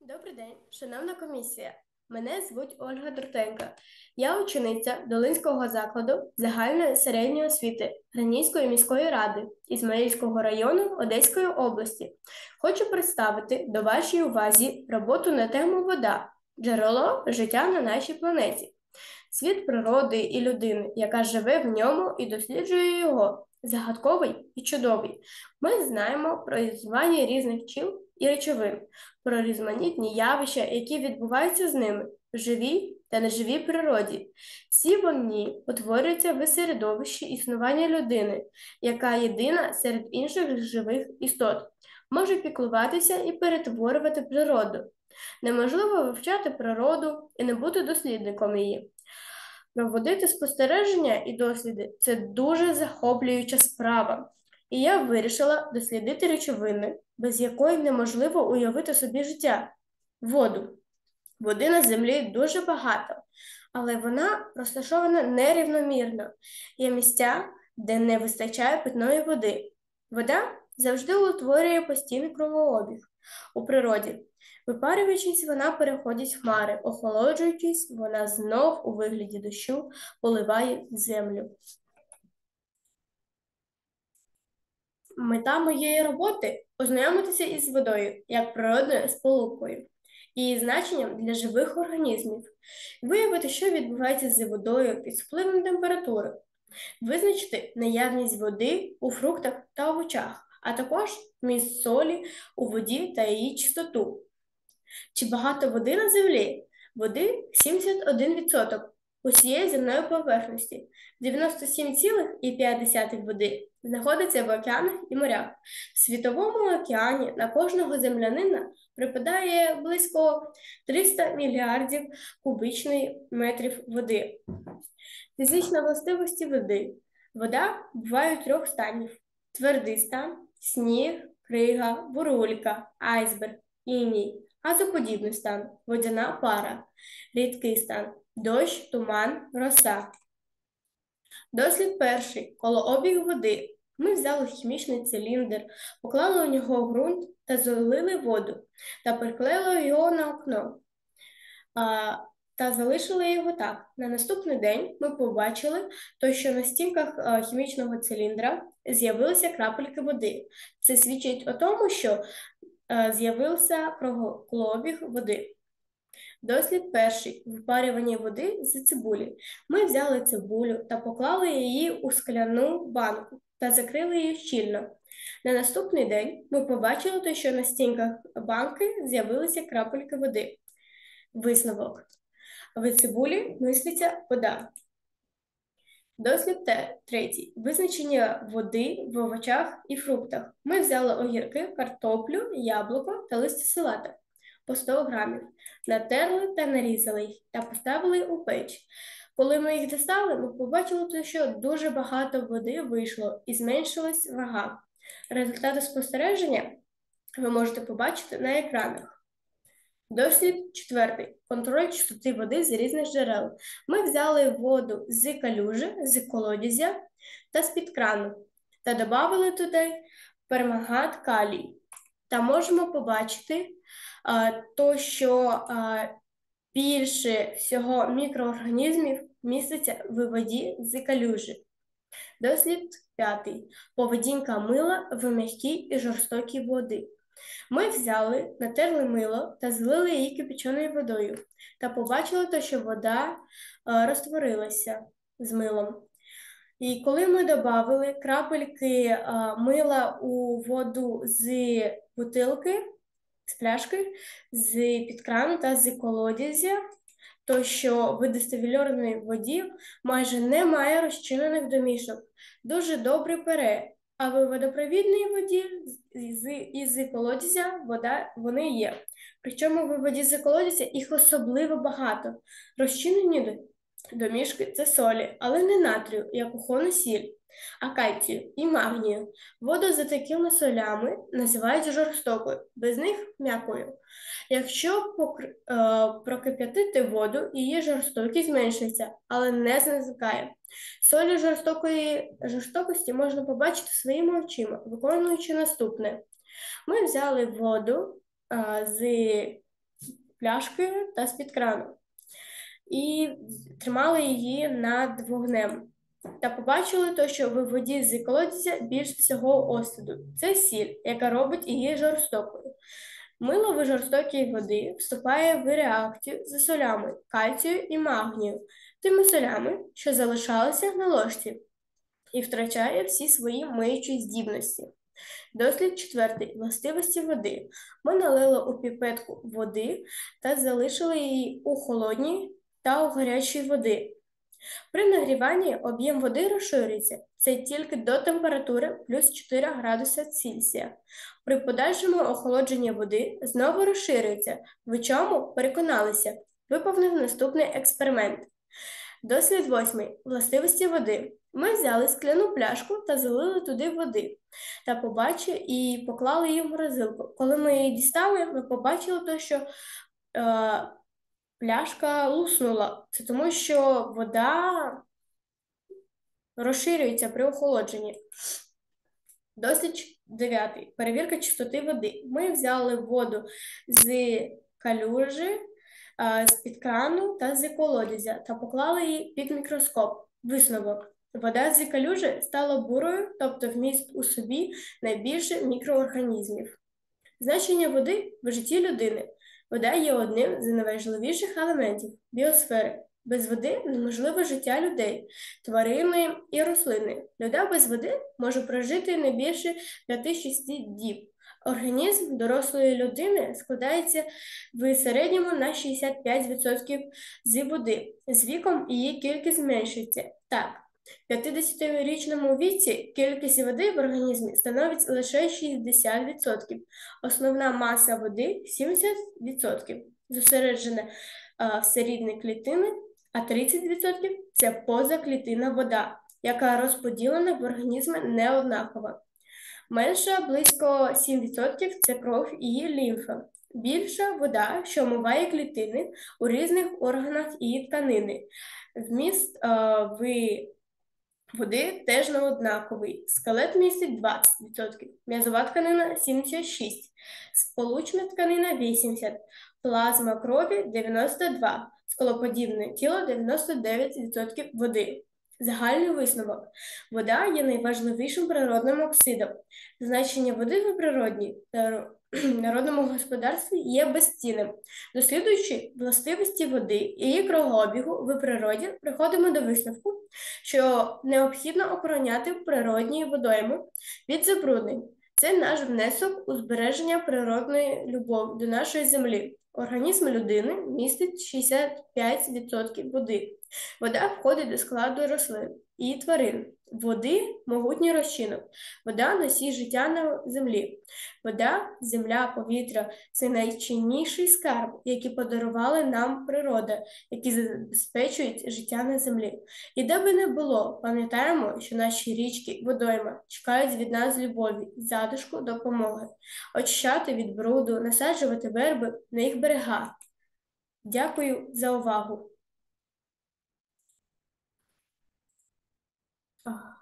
Добрий день, шановна комісія. Мене звуть Ольга Дуртенко. Я учениця Долинського закладу загальної середньої освіти Гранійської міської ради Ізмаїльського району Одеської області. Хочу представити до вашій увазі роботу на тему «Вода – джерело життя на нашій планеті». Світ природи і людини, яка живе в ньому і досліджує його, загадковий і чудовий. Ми знаємо про існування різних тіл і речовин, про різноманітні явища, які відбуваються з ними в живій та неживій природі. Всі вони утворюються в середовищі існування людини, яка єдина серед інших живих істот, може піклуватися і перетворювати природу. Неможливо вивчати природу і не бути дослідником її. Проводити спостереження і досліди – це дуже захоплююча справа. І я вирішила дослідити речовини, без якої неможливо уявити собі життя – воду. Води на землі дуже багато, але вона розташована нерівномірно. Є місця, де не вистачає питної води. Вода завжди утворює постійний кровообіг у природі. Випарюючись, вона переходить в хмари, охолоджуючись, вона знов у вигляді дощу поливає землю. Мета моєї роботи – ознайомитися із водою як природною сполукою, її значенням для живих організмів, виявити, що відбувається з водою під впливом температури, визначити наявність води у фруктах та овочах, а також вміст солі у воді та її чистоту. Чи багато води на землі? Води 71% усієї земної поверхності, 97,5% води знаходиться в океанах і морях. В світовому океані на кожного землянина припадає близько 300 мільярдів кубічних метрів води. Фізичні властивості води. Вода буває трьох станів: твердий стан, сніг, крига, бурулька, айсберг, іній. Газоподібний стан – водяна пара, рідкий стан – дощ, туман, роса. Дослід перший – колообіг води. Ми взяли хімічний циліндр, поклали у нього ґрунт та залили воду, та приклеїли його на окно, та залишили його так. На наступний день ми побачили, що на стінках хімічного циліндра з'явилися крапельки води. Це свідчить о тому, що з'явився колообіг води. Дослід перший – випарювання води з цибулі. Ми взяли цибулю та поклали її у скляну банку та закрили її щільно. На наступний день ми побачили, що на стінках банки з'явилися крапельки води. Висновок. В цибулі міститься вода. Дослід третій. Визначення води в овочах і фруктах. Ми взяли огірки, картоплю, яблуко та листя салата по 100 грамів, натерли та нарізали їх та поставили у печ. Коли ми їх дістали, ми побачили, що дуже багато води вийшло і зменшилась вага. Результати спостереження ви можете побачити на екранах. Дослід четвертий. Контроль чистоти води з різних джерел. Ми взяли воду з калюжі, з колодязя та з-під крану та додали туди пермангат калій. Та можемо побачити, що більше всього мікроорганізмів міститься в воді з калюжі. Дослід п'ятий. Поведінка мила в м'якій і жорстокій воді. Ми взяли, натерли мило та злили її кипяченою водою та побачили, що вода розтворилася з милом. І коли ми додали крапельки мила у воду з бутилки, з пляшки, з-під крану та з колодязя, то що в дистильованій воді майже немає розчинених домішок, дуже добре пере. А в водопровідній воді із колодязя вони є. Причому в воді з колодязя їх особливо багато. Розчинені домішки – це солі, але не натрію, як кухонна сіль, а кальцію і магнію. Воду з такими солями називають жорстокою, без них – м'якою. Якщо прокип'ятити воду, її жорстокість зменшується, але не зникає. Солі жорстокості можна побачити своїми очима, виконуючи наступне. Ми взяли воду з пляшки та з-під крану і тримали її над вогнем. Та побачили то, що в воді з колодязя більш всього оцту. Це сіль, яка робить її жорстокою. Мило в жорстокій води вступає в реакцію з солями кальцію і магнію, тими солями, що залишалися на ложці, і втрачає всі свої миючі здібності. Дослід четвертий. Властивості води. Ми налили у піпетку води та залишили її у холодній та у гарячій води. При нагріванні об'єм води розширюється. Це тільки до температури плюс 4 градуса Цельсія. При подальшому охолодженні води знову розширюється. В чому переконалися? Виповнив наступний експеримент. Дослід восьмий. Властивості води. Ми взяли скляну пляшку та залили туди води та побачили і поклали її в морозилку. Коли ми її дістали, ми побачили то, що пляшка луснула. Це тому, що вода розширюється при охолодженні. Дослід 9. Перевірка чистоти води. Ми взяли воду з калюжі, з-під крану та з колодязя та поклали її під мікроскоп. Висновок. Вода з калюжі стала бурою, тобто вміст у собі найбільше мікроорганізмів. Значення води в житті людини. Вода є одним з найважливіших елементів біосфери. Без води неможливе життя людей, тварини і рослини. Людина без води може прожити не більше 5-6 діб. Організм дорослої людини складається в середньому на 65% з води. З віком її кількість зменшується. Так, в 50-річному віці кількість води в організмі становить лише 60%. Основна маса води 70%. Зосереджена всередині клітини, а 30% – це позаклітинна вода, яка розподілена в організмі неоднаково. Менша близько 7% – це кров і лімфа. Більша вода, що омиває клітини у різних органах і тканини. Вміст води теж неоднаковий. Скелет містить 20%, м'язова тканина 76%, сполучна тканина 80%, плазма крові 92%, скелоподібне тіло 99% води. Загальний висновок. Вода є найважливішим природним оксидом. Значення води в природній та народному господарстві є безцінним. Досліджуючи властивості води і її кругообігу в природі, приходимо до висновку, що необхідно охороняти природні водойми від забруднень. Це наш внесок у збереження природної любові до нашої землі. Організм людини містить 65% води. Вода входить до складу рослин і тварин. Води – могутній розчинок. Вода – носій життя на землі. Вода, земля, повітря – це найцінніший скарб, який подарували нам природа, які забезпечують життя на землі. І де би не було, пам'ятаємо, що наші річки, водойма чекають від нас любові, затишку, допомоги. Очищати від бруду, насаджувати верби на їх берегах. Дякую за увагу.